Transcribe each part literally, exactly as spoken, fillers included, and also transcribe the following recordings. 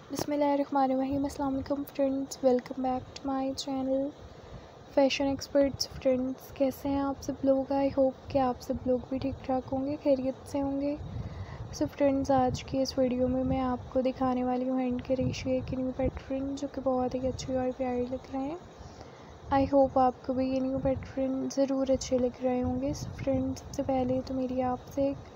बिस्मिल्लाहिर्रहमानिर्रहीम। अस्सलाम वालेकुम friends, welcome back to my channel fashion experts. Friends, कैसे हैं आप सब लोग? आई होप कि आप सब लोग भी ठीक ठाक होंगे, खैरियत से होंगे। सो फ्रेंड्स, आज की इस वीडियो में मैं आपको दिखाने वाली हूँ हैंड के रेशिए के न्यू पैटर्न, जो कि बहुत ही अच्छे और प्यारे लग रहे हैं। आई होप आपको भी ये न्यू पैटर्न ज़रूर अच्छे लग रहे होंगे। सो फ्रेंड्स, सबसे पहले तो मेरी आपसे एक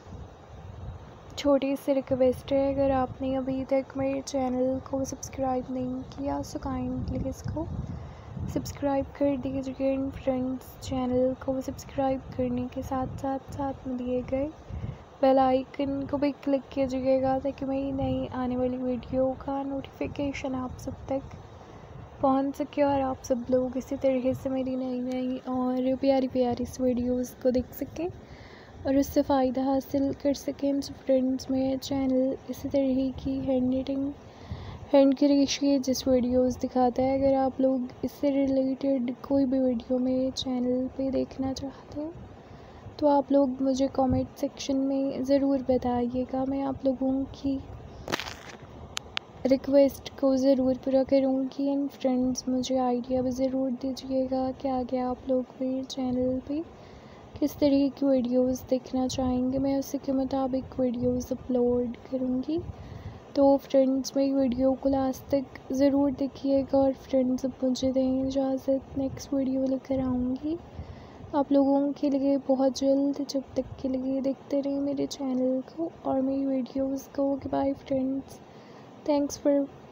छोटी सी रिक्वेस्ट है, अगर आपने अभी तक मेरे चैनल को सब्सक्राइब नहीं किया सो काइंडली इसको सब्सक्राइब कर दीजिए। एंड फ्रेंड्स, चैनल को सब्सक्राइब करने के साथ साथ साथ में दिए गए बेल आइकन को भी क्लिक कीजिएगा, ताकि मेरी नई आने वाली वीडियो का नोटिफिकेशन आप सब तक पहुंच सके और आप सब लोग इसी तरीके से मेरी नई नई और प्यारी प्यारी वीडियोज़ को देख सकें और उससे फ़ायदा हासिल कर सकें। सो फ्रेंड्स, मेरा चैनल इसी तरह की हैंड निटिंग हैंड के रेशिए जिस वीडियोस दिखाता है, अगर आप लोग इससे रिलेटेड कोई भी वीडियो मेरे चैनल पे देखना चाहते हैं तो आप लोग मुझे कमेंट सेक्शन में ज़रूर बताइएगा। मैं आप लोगों की रिक्वेस्ट को ज़रूर पूरा करूँगी। एंड फ्रेंड्स, मुझे आइडिया भी ज़रूर दीजिएगा कि आगे आप लोग मेरे चैनल पे किस तरह की वीडियोस देखना चाहेंगे, मैं उसी के मुताबिक वीडियोस अपलोड करूँगी। तो फ्रेंड्स, मेरी वीडियो को लास्ट तक ज़रूर देखिएगा। और फ्रेंड्स, अब मुझे दें इजाज़त, नेक्स्ट वीडियो लेकर आऊँगी आप लोगों के लिए बहुत जल्द। जब तक के लिए देखते रहिए मेरे चैनल को और मेरी वीडियोस को। Bye friends, thanks for